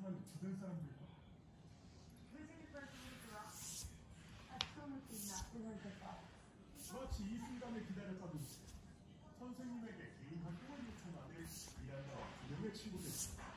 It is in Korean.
사람이 주변 사람들과 마치 이 순간을 기다렸다든지 선생님에게 개인 활동을 요청하는 이란과 두 명의 친구들.